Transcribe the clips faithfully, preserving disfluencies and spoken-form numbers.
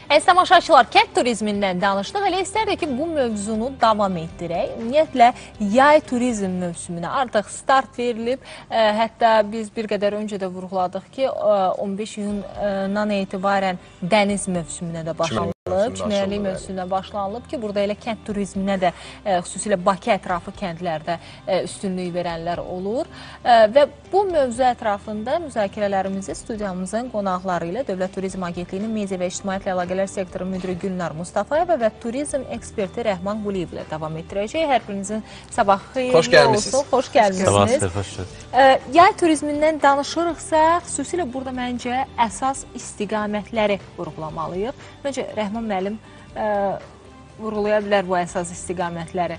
Əziz tamaşaçılar, kənd turizmindən danışdıq. Elə istərdik ki, bu mövzunu davam etdirək. Ümumiyyətlə, yay turizm mövsümünə artıq start verilib. Ə, hətta biz bir qədər öncə də vurğuladıq ki, on beş iyundan etibarən dəniz mövsümünə də başlanılıb. Çimərlik mövsümünə başlanılıb ki, burada elə kənd turizminə də, ə, xüsusilə Bakı ətrafı kəndlərdə ə, üstünlük verənlər olur. Ə, və bu mövzu ətrafında müzakirələrimizi studiyamızın qonaqları ilə Dövlət Turizm Agentliyinin Media və İctimaiyyətlə Əlaqələr Sektoru müdiri Gülnar Mustafayeva və turizm eksperti Rəhman Quliyev ilə davam etdirəcək. Hər birinizin sabah xeyirli olsun. Xoş gəlmişsiniz. Xoş Yay turizmindən danışırıqsa, xüsusilə burada məncə əsas istiqamətləri vurğulamalıyıq. Məncə Rəhman müəllim ə, vurğulaya bilər bu əsas istiqamətləri.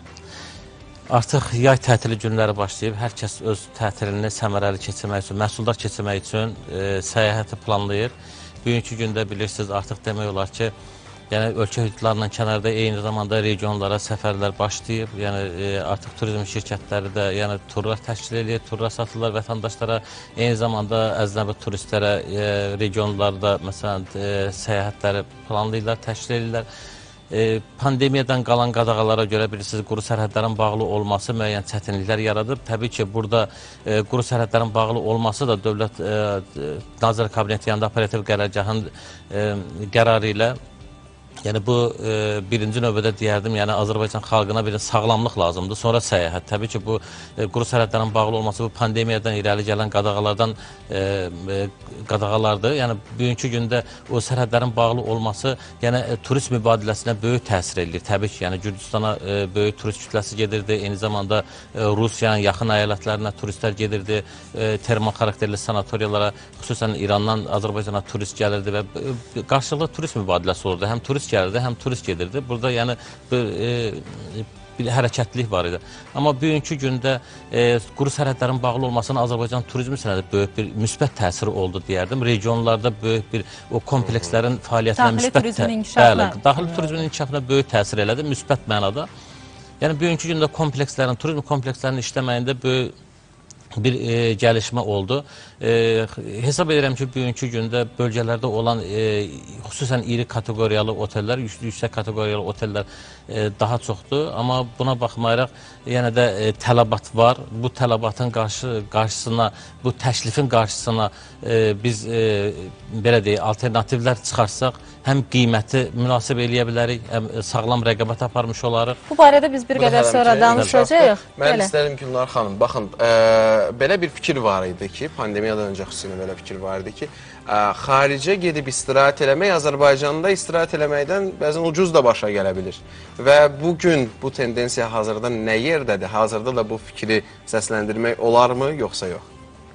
Artıq yay tətili günləri başlayıb. Hər kəs öz tətilini səmərəli keçirmək üçün, məhsuldar keçirmək üçün e, səyahəti planlayır. Bugünkü gündə bilirsiniz, artıq demək olar ki, yəni ölkə hüdudlarından kənarda eyni zamanda regionlara səfərlər başlayıb. Yəni e, artıq turizm şirkətləri də yəni turlar təşkil edir, turlar satırlar vətəndaşlara, eyni zamanda əcnəbi turistlərə e, regionlarda məsələn e, səyahətləri planlayırlar, təşkil edirlər. E, pandemiyadan qalan qadağalara görə bilirsiniz, quru sərhədlərin bağlı olması müəyyən çətinliklər yaradıb. Təbii ki, burada e, quru sərhədlərin bağlı olması da Dövlət e, Nazirlər Kabineti yanında operativ qərargahın e, qərarı ilə, yəni bu e, birinci növbədə deyərdim, yəni Azərbaycan xalqına bir sağlamlıq lazımdır. Sonra səyahət. Təbii ki, bu e, quru sərhədlərin bağlı olması bu pandemiyadan irəli gələn qadağalardan e, e, qadağalardır. Yəni bugünkü gündə o sərhədlərin bağlı olması yəni e, turist mübadiləsinə böyük təsir edir. Təbii ki, yəni Gürcüstana e, böyük turist kütləsi gedirdi. Eyni zamanda e, Rusiyanın yaxın əyalətlərinə turistlər gedirdi. E, termal xarakterli sanatoriyalara, xüsusən İrandan Azərbaycana turist gəlirdi və e, qarşılıqlı turist mübadiləsi olurdu. Həm turist gəlirdi, həm turist gedirdi. Burada yəni bir, e, bir hərəkətlilik var idi. Amma bugünkü gündə e, quru sərhədlərin bağlı olmasının Azərbaycan turizmi sənədə böyük bir müsbət təsiri oldu deyərdim. Regionlarda böyük bir o komplekslərin fəaliyyətinə müsbət turizmin inkişafına, bəli, daxili turizmin inkişafına böyük təsir elədi, müsbət mənada. Yəni bugünkü gündə komplekslərin, turizm komplekslərinin işləməyində böyük bir e, gəlişmə oldu. E, hesab edirəm ki, bugünkü gündə bölgələrdə olan e, xüsusən iri kateqoriyalı otellər, yüksək kateqoriyalı otellər e, daha çoxdur. Amma buna baxmayaraq yenə də e, tələbat var. Bu tələbatın qarşı, qarşısına, bu təklifin qarşısına e, biz e, belə deyək, alternativlər çıxarsaq, həm qiyməti münasib eləyə bilərik, həm sağlam rəqabət aparmış olarıq. Bu barədə biz bir qədər sonra danışacağıq. Mən istəyirəm Gülnar xanım, baxın, e, belə bir fikir var idi ki, pandemiyadan öncə xüsusilə belə fikir var idi ki, ə, xaricə gedib istirahət eləmək Azərbaycanda istirahət eləməkdən bəzən ucuz da başa gələ bilir. Və bugün bu tendensiya hazırda nə yerdədir? Hazırda da bu fikri səsləndirmək olarmı, yoxsa yox?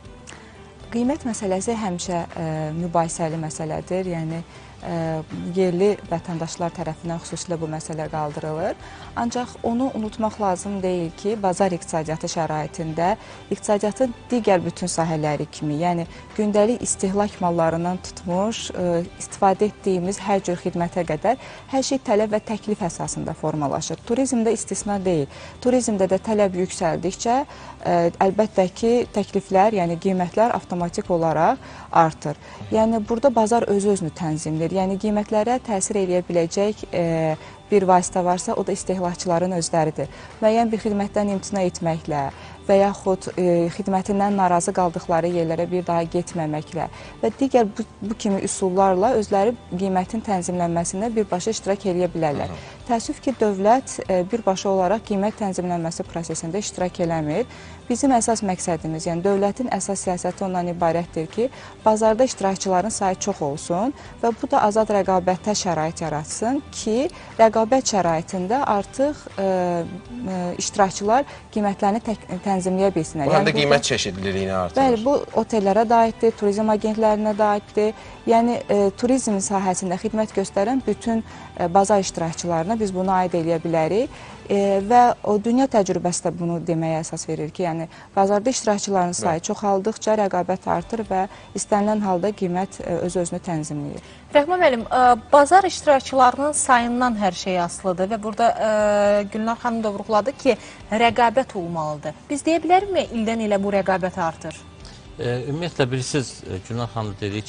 Qiymət məsələsi həmişə ə, mübahisəli məsələdir. Yəni ə, yerli vətəndaşlar tərəfindən xüsusilə bu məsələ qaldırılır. Ancaq onu unutmaq lazım deyil ki, bazar iqtisadiyyatı şəraitində iqtisadiyyatın digər bütün sahələri kimi, yəni gündəlik istehlak mallarından tutmuş, ə, istifadə etdiyimiz hər cür xidmətə qədər hər şey tələb və təklif əsasında formalaşır. Turizmdə istisna deyil. Turizmdə də tələb yüksəldikcə ə, əlbəttə ki, təkliflər, yəni qiymətlər avtomatik olaraq artır. Yəni burada bazar öz-özünü tənzimləyir. Yəni qiymətlərə təsir eləyə biləcək e, bir vasitə varsa, o da istehlakçıların özləridir. Müəyyən bir xidmətdən imtina etməklə və yaxud e, xidmətindən narazı qaldıqları yerlərə bir daha getməməklə və digər bu, bu kimi üsullarla özləri qiymətin tənzimlənməsində birbaşa iştirak edə bilərlər. Hı -hı. Təəssüf ki, dövlət e, birbaşa olaraq qiymət tənzimlənməsi prosesində iştirak eləmir. Bizim əsas məqsədimiz, yəni dövlətin əsas siyasəti ondan ibarətdir ki, bazarda iştirakçıların sayı çox olsun və bu da azad rəqabətə şərait yaratsın ki, rəqabət şəraitində artıq e, e, iştirakçılar qiymətlərini tənzimləyə bilsinlər. Bu həm də qiymət çeşidliliyini artırır. Bəli, bu otellərə də aiddir, turizm agentlərinə də aiddir. Yəni e, turizm sahəsində xidmət göstərən bütün e, bazar iştirakçılarına biz bunu aid eləyə bilərik. E, və o dünya təcrübəsi də bunu deməyə əsas verir ki, yəni bazarda iştirakçıların sayı çoxaldıqca rəqabət artır və istənilən halda qiymət öz-özünü tənzimləyir. Rəhman müəllim, bazar iştirakçılarının sayından hər şey asılıdır və burada ə, Gülnar xanım da vurğuladı ki, rəqabət olmalıdır. Biz deyə bilərikmi ildən ilə bu rəqabət artır? E, ümumiyyətlə bilirsiniz, Gülnar xanım dediyi kimi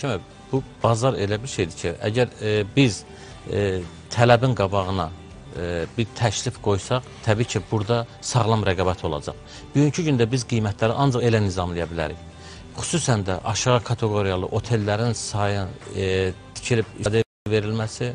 bu bazar elə bir şeydir ki, əgər e, biz e, tələbin qabağına e, bir təklif qoysaq, təbii ki, burada sağlam rəqabət olacaq. Bugünkü gündə biz qiymətləri ancaq elə nizamlaya bilərik. Xüsusən də aşağı kateqoriyalı otellərin sayı e, tikilib ifadə verilməsi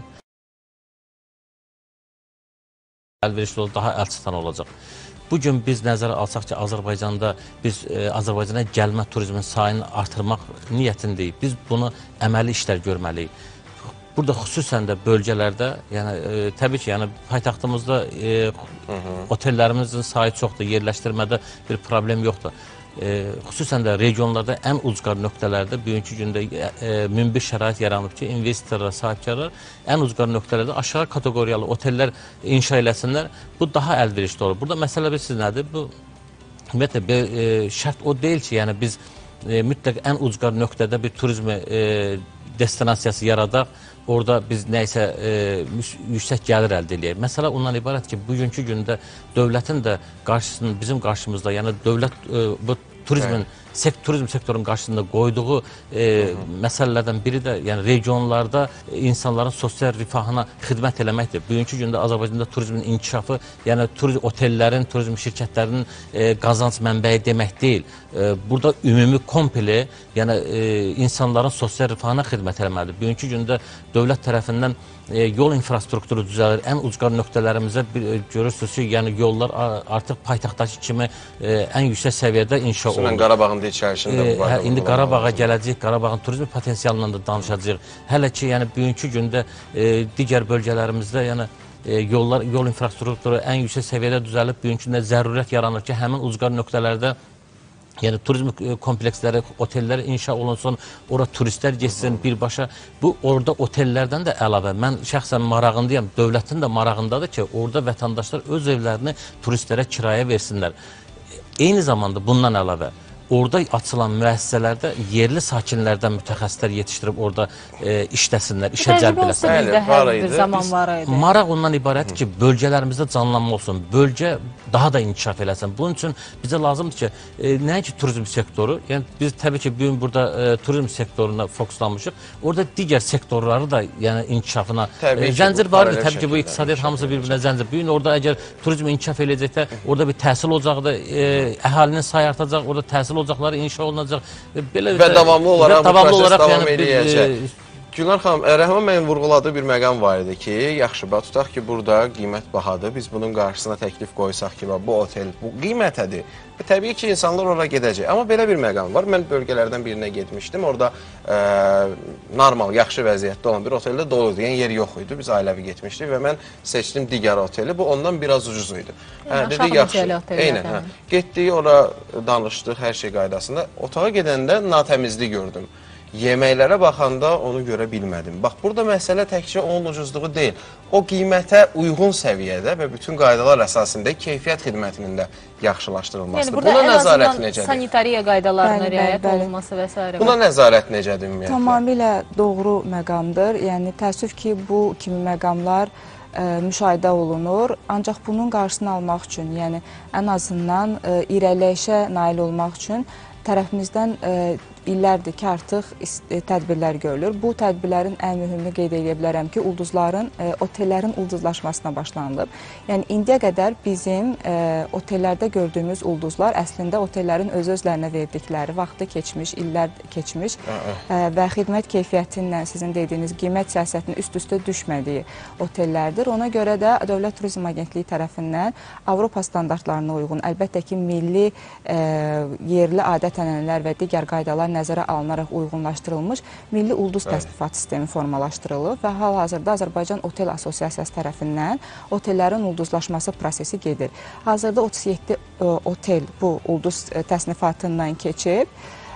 əlverişli olacaq, daha əlçatan olacaq. Bugün biz nəzərə alsaq ki, Azərbaycanda biz e, Azərbaycana gəlmə turizmin sayını artırmaq niyyətindəyik. Biz bunu əməli işlər görməliyik. Burada xüsusən də bölgələrdə, yəni e, təbii ki, yəni paytaxtımızda e, otellərimizin sayı çoxdur, yerləşdirmədə bir problem yoxdur. E, xüsusən də regionlarda ən ucqar nöqtələrdə bugünkü gündə e, münbir şərait yaranıb ki, investorlar, sahibkarlar ən ucqar nöqtələrdə aşağı kateqoriyalı otellər inşa eləsinlər. Bu daha əlverişli olur. Burada məsələ bilirsiniz nədir? Bu ümumiyyətlə e, şərt o deyil ki, yəni biz e, mütləq ən ucqar nöqtədə bir turizmi e, destinasiyası yaradaq, orada biz nəysə e, yüksək gəlir əldə edək. Məsələ ondan ibarət ki, bugünkü gündə dövlətin də qarşısında, bizim qarşımızda, yəni dövlət e, bu turizmin, sekt, turizm sektorunun qarşısında qoyduğu e, məsələlərdən biri də yəni regionlarda insanların sosial rifahına xidmət eləməkdir. Bugünkü gündə Azərbaycanda turizmin inkişafı, yəni turizm otellərin, turizm şirkətlərinin e, qazanc mənbəyi demək deyil. E, burada ümumi komple, yəni e, insanların sosial rifahına xidmət eləməlidir. Bugünkü gündə dövlət tərəfindən e, yol infrastrukturu düzəlir. Ən ucqar nöqtələrimizdə bir, e, görürsünüz ki, yəni yollar artıq paytaxtdakı kimi e, ən yüksək səviyyədə inşa olunur. Xüsusən Qarabağın da içərisində e, bu var. Hə, indi Qarabağa gələcəyik, Qarabağın turizm potensialından da danışacağıq. Hələ ki, yəni bugünkü gündə e, digər bölgələrimizdə, yəni e, yollar, yol infrastrukturu ən yüksək səviyyədə düzəlib, bugünkü gündə zərurət yaranır ki, həmin ucqar nöqtələrdə yəni turizm kompleksləri, otellər inşa olunsun, ora turistlər geçsin birbaşa. Bu, orada otellərdən də əlavə, mən şəxsən marağındayım, dövlətin də marağındadır ki, orada vətəndaşlar öz evlərini turistlərə kirayə versinlər. Eyni zamanda bundan əlavə, orada açılan müəssisələrdə yerli sakinlərdən mütəxəssislər yetişdirib orada e, işləsinlər, işə cəlb eləsinlər. Bizdə hər bir zaman var idi. Maraq ondan ibarət ki, bölgələrimizdə canlanma olsun, bölgə daha da inkişaf eləsin. Bunun üçün bizə lazımdır ki, e, nəinki turizm sektoru, yəni biz təbii ki, bugün burada e, turizm sektoruna fokuslanmışıq, orada digər sektorları da yəni inkişafına, e, zəncir var idi, təbii ki, bu iqtisadiyyat hamısı bir-birinə zəncir. Bugün orada əgər turizm inkişaf eləyəcəkdə, orada bir təhsil ocaqda, e, əhalinin sayı artacaq, orada təhsil ocaqları inşa olunacaq. Belə, və davamlı olaraq və davamlı bu proses olaraq, davam yəni, eləyəcək. Bir, Gülnar xanım, Rəhman bəyin vurğuladığı bir məqam var idi ki, yaxşı, tutaq ki, burada qiymət bahadır, biz bunun qarşısına təklif qoysaq ki, bu otel, bu qiymətədir. Və təbii ki, insanlar ora gedəcək. Amma belə bir məqam var. Mən bölgələrdən birinə getmişdim. Orada e, normal, yaxşı vəziyyətdə olan bir oteldə dolu idi. Yəni, yer yox idi. Biz ailəvi getmişdik və mən seçdim digər oteli. Bu, ondan biraz ucuz idi. Hə, dedi, yaxşı. Eynən, hə. Getdik, ora danışdıq, hər şey qaydasında. Otağa gedəndə natəmizlik gördüm. Yeməklərə baxanda onu görə bilmədim. Bax, burada məsələ təkcə onun ucuzluğu deyil. O qiymətə uyğun səviyyədə və bütün qaydalar əsasında keyfiyyət xidmətinin də yaxşılaşdırılmasıdır. Yəni, burada buna ən nəzarət azından necədir? sanitariya qaydalarına Bəli, riayət bəli, bəli. olunması və s. Buna nəzarət necədir ümumiyyətlə? Tamamilə doğru məqamdır. Yəni, təəssüf ki, bu kimi məqamlar ə, müşahidə olunur. Ancaq bunun qarşısını almaq üçün, yəni ən azından ə, irəliləyişə nail olmaq üçün tərəfimizdən ə, illərdir ki, artıq tədbirlər görülür. Bu tədbirlərin ən mühümünü qeyd edə bilərəm ki, ulduzların, e, otellərin ulduzlaşmasına başlanılıb. Yəni, indiyə qədər bizim e, otellərdə gördüyümüz ulduzlar əslində otellərin öz-özlərinə verdikləri, vaxtı keçmiş, illər keçmiş e, və xidmət keyfiyyətinlə sizin dediyiniz qiymət siyasətinin üst-üstə düşmədiyi otellərdir. Ona görə də Dövlət Turizm Agentliyi tərəfindən Avropa standartlarına uyğun, əlbəttə ki, milli, e, yerli adət-ənənələr və digər qaydalar nəzərə alınaraq uyğunlaşdırılmış milli ulduz təsnifat sistemi formalaşdırılıb və hal-hazırda Azərbaycan Otel Asosiasiyası tərəfindən otellərin ulduzlaşması prosesi gedir. Hazırda otuz yeddi otel bu ulduz təsnifatından keçib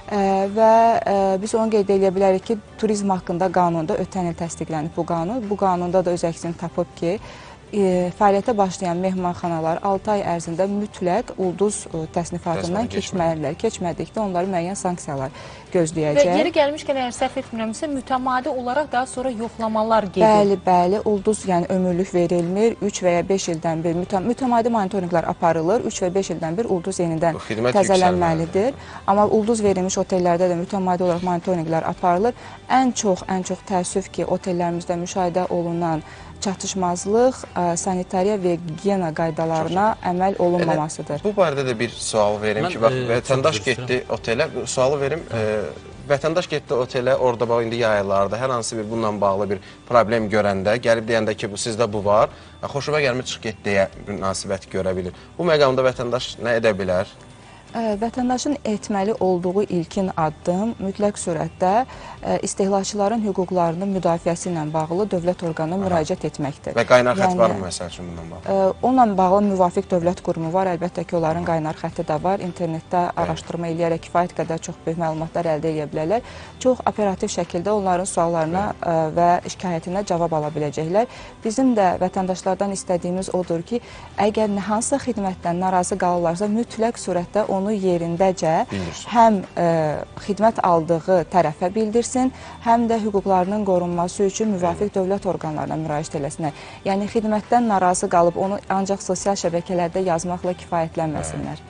və biz onu qeyd edə bilərik ki, turizm haqqında qanunda ötən il təsdiqlənib bu qanun. Bu qanunda da öz əksini tapıb ki, e, fəaliyyətə başlayan mehmanxanalar altı ay ərzində mütləq ulduz e, təsnifatından keçməlidirlər. Keçmədikdə onları müəyyən sanksiyalar gözləyəcək. Və yeri gəlmişkən, əgər səhv etmirəmsə, mütəmadi olaraq daha sonra yoxlamalar gedir. Bəli, bəli, ulduz yəni ömürlük verilmir. üç və ya beş ildən bir mütəm mütəmadi monitorinqlər aparılır. üç və beş ildən bir ulduz yenidən təzələnməlidir. Amma ulduz verilmiş otellərdə də mütəmadi olaraq monitorinqlər aparılır. Ən çox, ən çox təəssüf ki, otellərimizdə müşahidə olunan çatışmazlıq, sanitariya və gigiyena qaydalarına əməl olunmamasıdır. Bu barədə də bir sual verim ki, bax, vətəndaş getdi otelə, sualı verim, vətəndaş getdi otelə, orada bax, indi yaylarda hər hansı bir bununla bağlı bir problem görəndə, gəlib deyəndə ki, bu sizdə bu var, xoşuma gəlmir, çıx get deyə münasibət görə bilir. Bu məqamda vətəndaş nə edə bilər? Vətəndaşın etməli olduğu ilkin addım mütləq surətdə istehlakçıların hüquqlarının müdafiəsi ilə bağlı dövlət orqanına müraciət etməkdir. Və qaynar xətt var mı məsəl üçün bundan bağlı? Onunla bağlı müvafiq dövlət qurumu var. Əlbəttə ki, onların qaynar xətti də var. İnternetdə araşdırma eləyərək kifayət qədər çox böyük məlumatlar əldə edə bilərlər. Çox operativ şəkildə onların suallarına və şikayətinə cavab ala biləcəklər. Bizim də vətəndaşlardan istədiyimiz odur ki, əgər hansısa xidmətdən narazı qalırlarsa, mütləq surətdə onu yerindəcə bildirsin. Həm ə, xidmət aldığı tərəfə bildirsin, həm də hüquqlarının qorunması üçün müvafiq dövlət orqanlarına müraciət eləsinlər. Yəni, xidmətdən narazı qalıb onu ancaq sosial şəbəkələrdə yazmaqla kifayətlənməsinlər.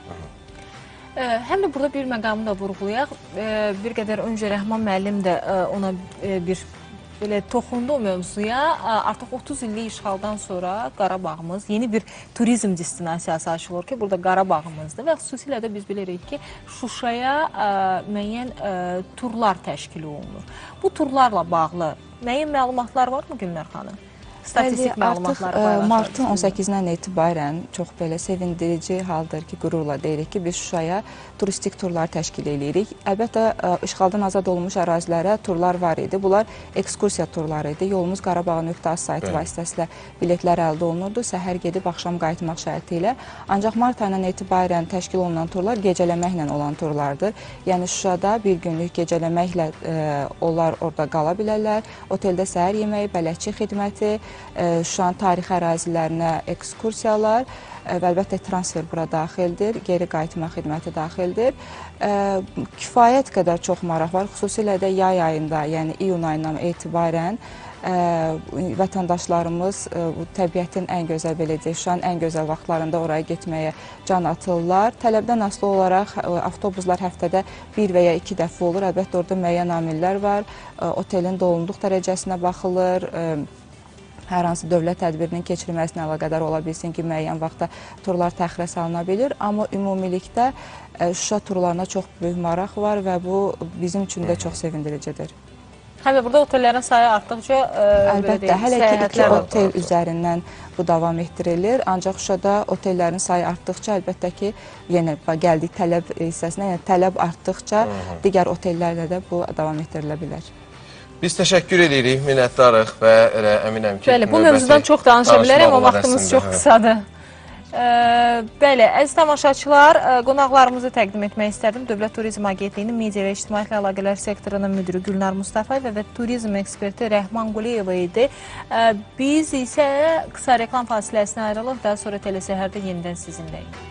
Ə, həm də burada bir məqamı da vurğulayaq. Ə, bir qədər öncə Rəhman müəllim də ə, ona ə, bir belə toxundu o mövzuya. Artıq otuz illik işğaldan sonra Qarabağımız yeni bir turizm destinasiyası açılır ki, burada Qarabağımızdır və xüsusilə də biz bilirik ki, Şuşaya ə, müəyyən ə, turlar təşkil olunur. Bu turlarla bağlı müəyyən məlumatlar varmı Gülnar xanım? Statistik məlumatları paylaşır. Martın on səkkizindən etibarən çox belə sevindirici haldır ki, qürurla deyirik ki, biz Şuşaya turistik turlar təşkil edirik. Əlbəttə, işğaldan azad olunmuş ərazilərə turlar var idi. Bunlar ekskursiya turları idi. Yolumuz Qarabağ.az saytı vasitəsilə biletlər əldə olunurdu. Səhər gedib, axşam qayıtmaq şərti ilə. Ancaq mart ayından etibarən təşkil olunan turlar gecələməklə olan turlardır. Yəni, Şuşada bir günlük gecələməklə e, onlar orada qala bilərlər. Oteldə səhər yeməyi, bələdçi xidməti, Şuşanın tarixi ərazilərinə ekskursiyalar və əlbəttə transfer bura daxildir, geri qayıtma xidməti daxildir. Kifayət qədər çox maraq var, xüsusilə də yay ayında, yəni iyun ayından etibarən vətəndaşlarımız təbiətin ən gözəl, belə deyək, Şuşanın ən gözəl vaxtlarında oraya getməyə can atırlar. Tələbdən asılı olaraq avtobuslar həftədə bir və ya iki dəfə olur. Əlbəttə, orada müəyyən amillər var. Otelin dolunluq dərəcəsinə baxılır. Hər hansı dövlət tədbirinin keçirilməsinə əlaqədar ola bilsin ki, müəyyən vaxtda turlar təxirə salına bilir. Amma ümumilikdə Şuşa turlarına çox böyük maraq var və bu bizim üçün də çox sevindiricidir. Həm də burada otellərin sayı artdıqca əlbəttə, hələ ki iki otel üzərindən bu davam etdirilir. Ancaq Şuşada otellərin sayı artdıqca, əlbəttə ki, yenə gəldik tələb hissəsinə, yəni tələb artdıqca digər otellərlə də bu davam etdirilə bilər. Biz təşəkkür edirik, minnətdarıq və elə əminəm ki... Bəli, bu mövzudan çox danışa bilərəm, amma vaxtımız çox qısadır. Bəli, əziz tamaşaçılar, qonaqlarımızı təqdim etmək istədim. Dövlət Turizm Agentliyinin media və ictimaiyyətlə əlaqələr sektorunun müdürü Gülnar Mustafayev və turizm eksperti Rəhman Quliyeva idi. Biz isə qısa reklam fasiləsinə ayrılıq, daha sonra telesəhərdə yenidən sizinləyik.